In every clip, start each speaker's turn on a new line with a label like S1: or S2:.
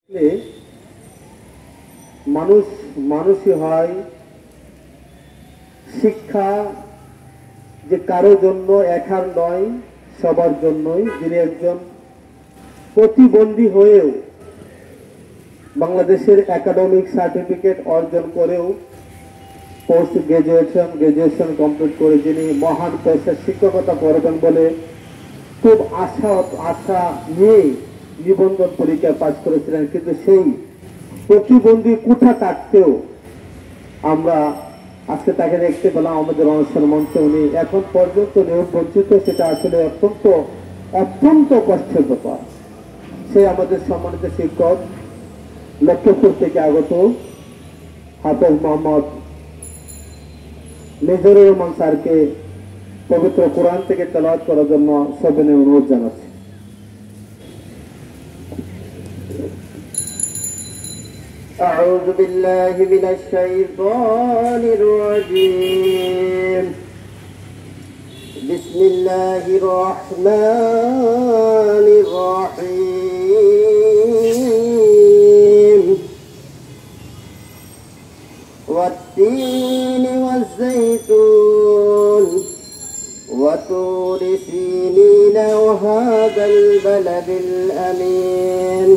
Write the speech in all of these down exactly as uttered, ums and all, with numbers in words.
S1: মানুষ মানুষই হয় শিক্ষা যে কারো জন্য একার নয়, সবার জন্যই। যিনি একজন প্রতিবন্ধী হয়েও বাংলাদেশের একাডেমিক সার্টিফিকেট অর্জন করেও পোস্ট গ্রাজুয়েশন গ্রাজুয়েশন কমপ্লিট করে যিনি মহান পেশার শিক্ষকতা করবেন বলে খুব আশা আশা নিয়ে নিবন্ধন পরীক্ষায় পাশ করেছিলেন, কিন্তু সেই প্রতিবন্ধী কুঠা কাটতেও আমরা আজকে তাকে দেখতে পেলাম আমাদের অনুষ্ঠান মঞ্চে। উনি এখন পর্যন্ত নিয়োগ বঞ্চিত, সেটা আসলে অত্যন্ত অত্যন্ত কষ্টের ব্যাপার। সে আমাদের সম্মানিত শিক্ষক লক্ষ্মীপুর থেকে আগত হাফেজ মোহাম্মদ মেজরুর রহমান স্যারকে পবিত্র কোরআন থেকে তেলাওয়াত করার জন্য সবিনয় অনুরোধ জানাচ্ছি।
S2: أعوذ بالله من الشيطان الرجيم. بسم الله الرحمن الرحيم. والتين والزيتون وطور سينين وهذا البلد الأمين.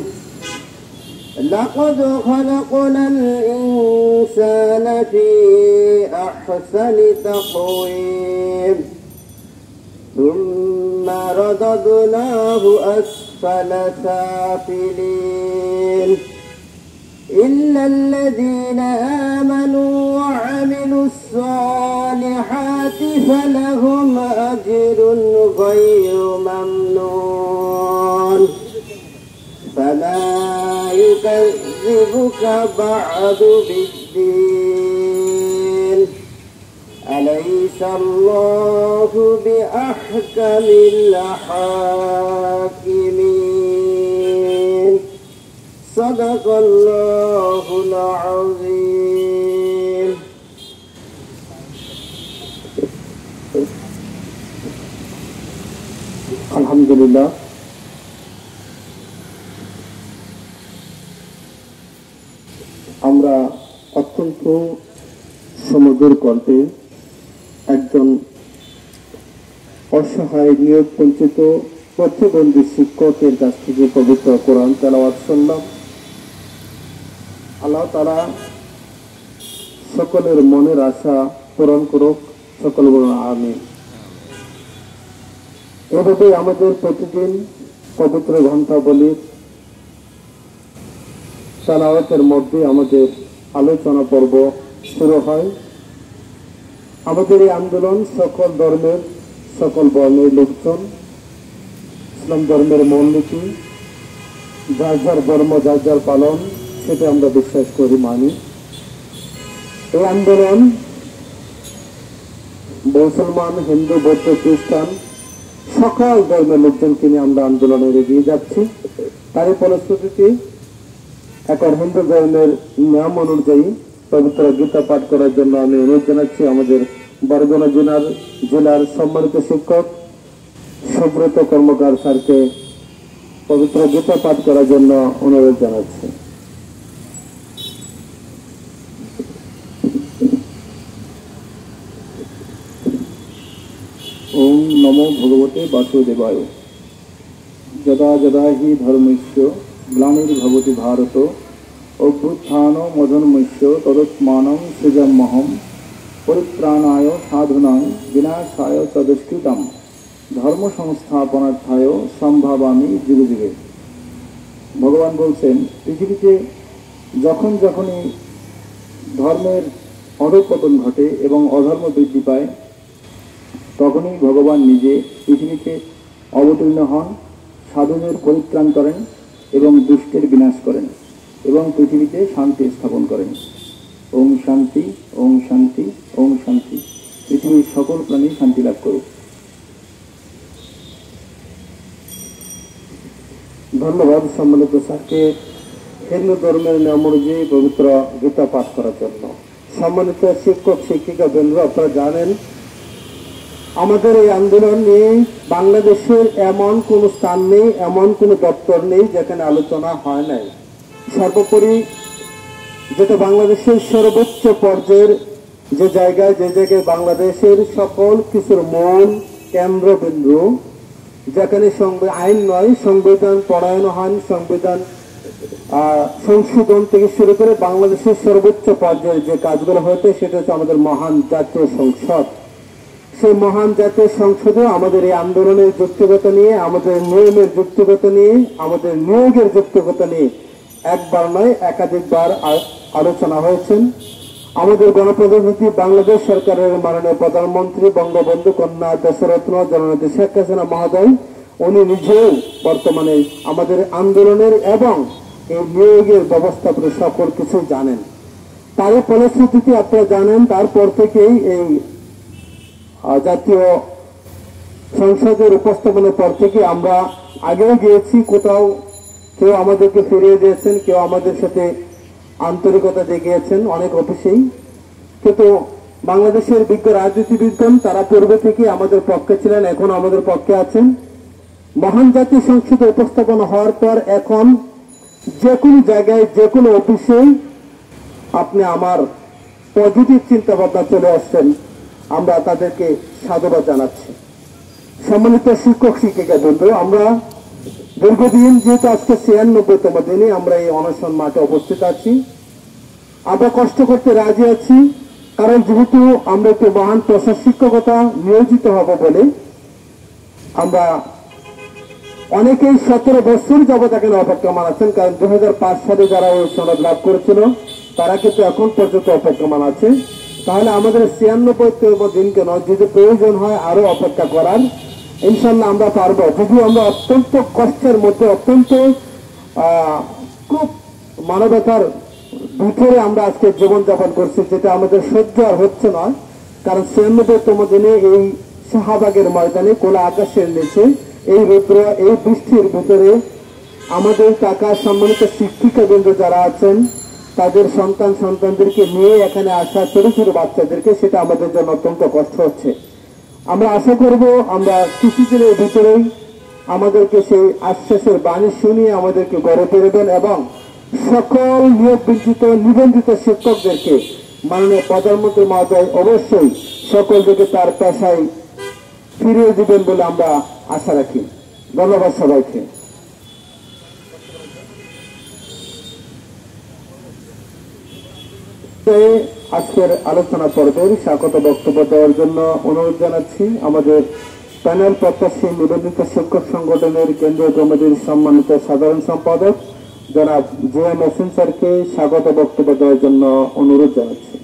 S2: لقد خلقنا الإنسان في أحسن تقويم ثم رددناه أسفل سافلين إلا الذين آمنوا وعملوا الصالحات فلهم أجر غير ممنون. فما يكذبك بعد بالدين أليس الله بأحكم الحاكمين. صدق الله العظيم.
S1: الحمد لله. আমরা অত্যন্ত সমগ্র কণ্ঠে একজন অসহায় নিয়োগ বঞ্চিত প্রতিবন্ধী শিক্ষকের কাছ থেকে পবিত্র কোরআন তেলাওয়াত শুনলাম। আল্লাহ তাআলা সকলের মনের আশা পূরণ করুক, সকল বলুন আমিন। এভাবে আমাদের প্রতিদিন পবিত্র ঘণ্টাবলীর তেলাওয়াতের মধ্যে আমাদের আলোচনা পর্ব শুরু হয়। আমাদের এই আন্দোলন সকল ধর্মের সকল বর্ণের লোকজন, ইসলাম ধর্মের মূলনীতি, যার যার ধর্ম যার যার পালন, সেটা আমরা বিশ্বাস করি, মানি। এই আন্দোলন মুসলমান, হিন্দু, বৌদ্ধ, খ্রিস্টান সকল ধর্মের লোকজনকে নিয়ে আমরা আন্দোলনে এগিয়ে যাচ্ছি। তারই ফলশ্রুতিতে এখন হিন্দু ধর্মের নিয়ম অনুযায়ী পবিত্র গীতা পাঠ করার জন্য আমি অনুরোধ জানাচ্ছি আমাদের বরগুনা জেলার জেলার সম্মানিত শিক্ষক সুব্রত কর্মকার স্যারকে পবিত্র গীতা পাঠ করার জন্য অনুরোধ জানাচ্ছি।
S3: ওম নমো ভগবতে বাসুদেবায়। যদা যদা হি ধর্মস্য গ্লানির্ভবতি ভারত অভ্যুত্থান মধর্মস্য তদস্মানং সৃজাম্যহম পরিত্রাণায় সাধুনাং বিনাশায় চ দুষ্কৃতম ধর্ম সংস্থাপনার্থায় সম্ভাবামি যুগে যুগে। ভগবান বলছেন, পৃথিবীতে যখন যখনই ধর্মের অধঃপতন ঘটে এবং অধর্ম বৃদ্ধি পায়, তখনই ভগবান নিজে পৃথিবীতে অবতীর্ণ হন, সাধুদের পরিত্রাণ করেন এবং দুষ্টের বিনাশ করেন এবং পৃথিবীতে শান্তি স্থাপন করেন। ওম শান্তি, ওম শান্তি, ওম শান্তি। পৃথিবীর সকল প্রাণী শান্তি লাভ করুক।
S1: ধন্যবাদ সম্মানিত স্যারকে হিন্দু ধর্মের নিয়ম অনুযায়ী পবিত্র গীতা পাঠ করার জন্য। সম্মানিত শিক্ষক শিক্ষিকা বৃন্দ, আপনারা জানেন আমাদের এই আন্দোলন নিয়ে বাংলাদেশের এমন কোন স্থান নেই, এমন কোন দপ্তর নেই যেখানে আলোচনা হয় নাই। সর্বোপরি যেটা বাংলাদেশের সর্বোচ্চ পর্যায়ের যে জায়গায় যে জায়গায় বাংলাদেশের সকল কিছুর মূল কেন্দ্রবিন্দু, যেখানে আইন নয় সংবিধান প্রণয়ন হয়, সংবিধান সংশোধন থেকে শুরু করে বাংলাদেশের সর্বোচ্চ পর্যায়ে যে কাজগুলো হয়েছে সেটা হচ্ছে আমাদের মহান জাতীয় সংসদ। সেই মহান জাতীয় সংসদে আমাদের এই আন্দোলনের যুক্তিকতা নিয়ে, আমাদের নিয়মের যুক্তিকতা নিয়ে, আমাদের নিয়োগের যুক্তিকতা নিয়ে একবার নয় একাধিকবার আলোচনা হয়েছেন। আমাদের গণপ্রজাতন্ত্রী বাংলাদেশ সরকারের মাননীয় প্রধানমন্ত্রী বঙ্গবন্ধু কন্যা দেশরত্ন জননেত্রী শেখ হাসিনা মহোদয়, উনি নিজেও বর্তমানে আমাদের আন্দোলনের এবং এই নিয়োগের ব্যবস্থা করে সকল কিছু জানেন। তার ফলশ্রুতিতে আপনারা জানেন, তারপর থেকেই এই জাতীয় সংসদের উপস্থাপনের পর থেকে আমরা আগেও গিয়েছি, কোথাও কেউ আমাদেরকে ফিরিয়ে দিয়েছেন, কেউ আমাদের সাথে আন্তরিকতা দেখিয়েছেন অনেক অফিসেই। কিন্তু বাংলাদেশের বিজ্ঞ রাজনীতিবিদগণ তারা পূর্বে থেকে আমাদের পক্ষে ছিলেন, এখন আমাদের পক্ষে আছেন। মহান জাতীয় সংসদে উপস্থাপন হওয়ার পর এখন যে কোনো জায়গায় যে কোনো অফিসেই আপনি আমার পজিটিভ চিন্তা ভাবনা চলে আসছেন, আমরা তাদেরকে সাধুবাদ জানাচ্ছি। সম্মানিত শিক্ষক শিক্ষিকা বন্ধু, আমরা দীর্ঘদিন যেহেতু আজকে ছিয়ানব্বইতম দিনে আমরা এই অনশন মাঠে উপস্থিত আছি, আমরা কষ্ট করতে রাজি আছি, কারণ যেহেতু আমরা একটু মহান পেশা শিক্ষকতা নিয়োজিত হব বলে আমরা অনেকেই সতেরো বছর যাবৎ এখানে অপেক্ষমান আছেন। কারণ দু হাজার পাঁচ সালে যারা ওই সনদ লাভ করেছিল তারা কিন্তু এখন পর্যন্ত অপেক্ষমান আছে। তাহলে আমাদের ছিয়ানব্বইতম দিন কেন, যদি প্রয়োজন হয় আরো অপেক্ষা করার, ইনশাল্লাহ আমরা পারবো। যদিও আমরা অত্যন্ত কষ্টের মধ্যে, অত্যন্ত খুব মানবতার ভিতরে আমরা আজকে জীবনযাপন করছি, যেটা আমাদের সহ্য আর হচ্ছে না। কারণ ছিয়ানব্বইতম দিনে এই শাহবাগের ময়দানে খোলা আকাশের নিচে এই রৌদ্র, এই বৃষ্টির ভিতরে আমাদের টাকা সম্মানিত শিক্ষিকাবৃন্দ যারা আছেন তাদের সন্তান সন্তানদেরকে নিয়ে এখানে আসা ছোট ছোট বাচ্চাদেরকে, সেটা আমাদের জন্য অত্যন্ত কষ্ট হচ্ছে। আমরা আশা করব আমরা কিছুদিনের ভিতরেই আমাদেরকে সেই আশ্বাসের বাণী শুনিয়ে আমাদেরকে গড়ে তুলবেন এবং সকল নিয়োগ বিঞ্চিত নিবন্ধিত শিক্ষকদেরকে মাননীয় প্রধানমন্ত্রী মহোদয় অবশ্যই সকলকে তার পেশায় ফিরিয়ে দিবেন বলে আমরা আশা রাখি। ধন্যবাদ সবাইকে। আজকের আলোচনা পর্বের স্বাগত বক্তব্য দেওয়ার জন্য অনুরোধ জানাচ্ছি আমাদের প্যানেল প্রত্যাশী নিবন্ধিত শিক্ষক সংগঠনের কেন্দ্রীয় কমিটির সম্মানিত সাধারণ সম্পাদক জনাব জে এম হোসেন স্যারকে স্বাগত বক্তব্য দেওয়ার জন্য অনুরোধ জানাচ্ছি।